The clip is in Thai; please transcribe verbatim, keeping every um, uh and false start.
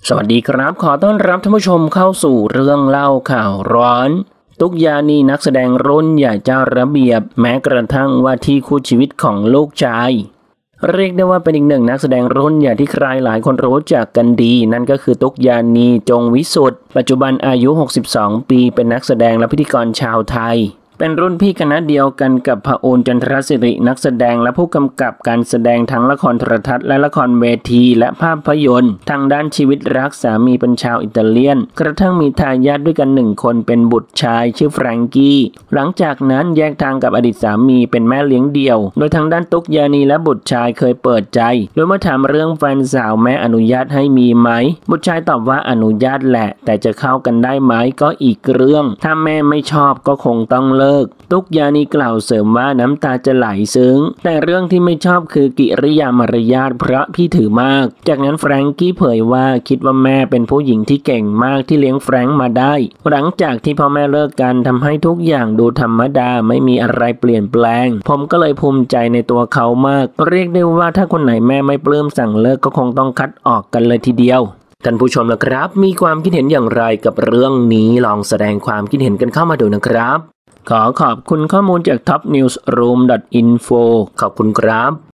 สวัสดีครับขอต้อนรับท่านผู้ชมเข้าสู่เรื่องเล่าข่าวร้อนตุ๊กยานีนักแสดงรุ่นใหญ่เจ้าระเบียบแม้กระทั่งว่าที่คู่ชีวิตของลูกชายเรียกได้ว่าเป็นอีกหนึ่งนักแสดงรุ่นใหญ่ที่ใครหลายคนรู้จักกันดีนั่นก็คือตุ๊กยานีจงวิสุทธิ์ปัจจุบันอายุหกสิบสองปีเป็นนักแสดงและพิธีกรชาวไทยเป็นรุ่นพี่คณะเดียวกันกับพระโอนจันทรศิรินักแสดงและผู้กำกับการแสดงทั้งละครโทรทัศน์และละครเวทีและภาพยนตร์ทางด้านชีวิตรักสามีเป็นชาวอิตาเลียนกระทั่งมีทายาทด้วยกันหนึ่งคนเป็นบุตรชายชื่อแฟรงกี้หลังจากนั้นแยกทางกับอดีตสามีเป็นแม่เลี้ยงเดี่ยวโดยทางด้านตุ๊กยานีและบุตรชายเคยเปิดใจโดยเมื่อถามเรื่องแฟนสาวแม่อนุญาตให้มีไหมบุตรชายตอบว่าอนุญาตแหละแต่จะเข้ากันได้ไหมก็อีกเรื่องถ้าแม่ไม่ชอบก็คงต้องเลิกตุ๊กยานีกล่าวเสริมว่าน้ำตาจะไหลซึ้งแต่เรื่องที่ไม่ชอบคือกิริยามารยาทเพราะพี่ถือมากจากนั้นแฟรงกี้เผยว่าคิดว่าแม่เป็นผู้หญิงที่เก่งมากที่เลี้ยงแฟรงค์มาได้หลังจากที่พ่อแม่เลิกกันทำให้ทุกอย่างดูธรรมดาไม่มีอะไรเปลี่ยนแปลงผมก็เลยภูมิใจในตัวเขามากเรียกได้ว่าถ้าคนไหนแม่ไม่ปลื้มสั่งเลิกก็คงต้องคัดออกกันเลยทีเดียวท่านผู้ชมล่ะครับมีความคิดเห็นอย่างไรกับเรื่องนี้ลองแสดงความคิดเห็นกันเข้ามาดูนะครับขอขอบคุณข้อมูลจาก ท็อปนิวส์รูม ดอท อินโฟ ขอบคุณครับ